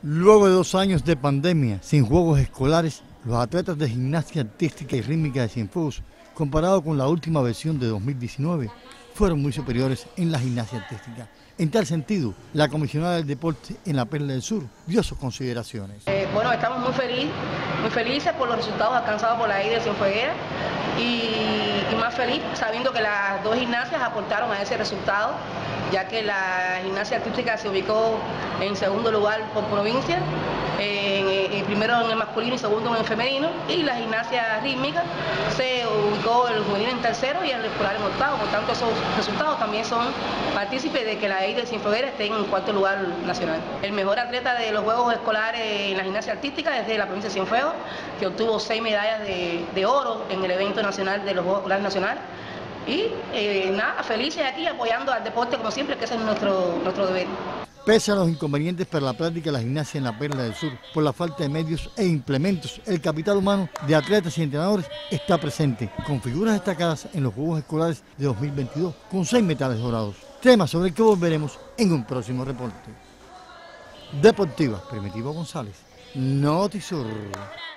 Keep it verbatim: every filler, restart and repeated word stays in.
Luego de dos años de pandemia sin juegos escolares, los atletas de gimnasia artística y rítmica de Cienfuegos, comparado con la última versión de dos mil diecinueve, fueron muy superiores en la gimnasia artística. En tal sentido, la comisionada del deporte en la Perla del Sur dio sus consideraciones. Eh, bueno, estamos muy felices, muy felices por los resultados alcanzados por la I D de Cienfueguera y, y más feliz sabiendo que las dos gimnasias aportaron a ese resultado, ya que la gimnasia artística se ubicó en segundo lugar por provincia, en, en, primero en el masculino y segundo en el femenino, y la gimnasia rítmica se ubicó el juvenil en tercero y el escolar en octavo. Por tanto, esos resultados también son partícipes de que la I D de Cienfuegera esté en cuarto lugar nacional. El mejor atleta de los Juegos Escolares en la gimnasia artística es de la provincia de Cienfuegos, que obtuvo seis medallas de, de oro en el evento nacional de los Juegos Escolares Nacionales. Y eh, nada, felices aquí apoyando al deporte como siempre, que ese es nuestro, nuestro deber. Pese a los inconvenientes para la práctica de la gimnasia en la Perla del Sur, por la falta de medios e implementos, el capital humano de atletas y entrenadores está presente, con figuras destacadas en los Juegos Escolares de dos mil veintidós, con seis metales dorados. Tema sobre el que volveremos en un próximo reporte. Deportiva, Primitivo González, Notisur.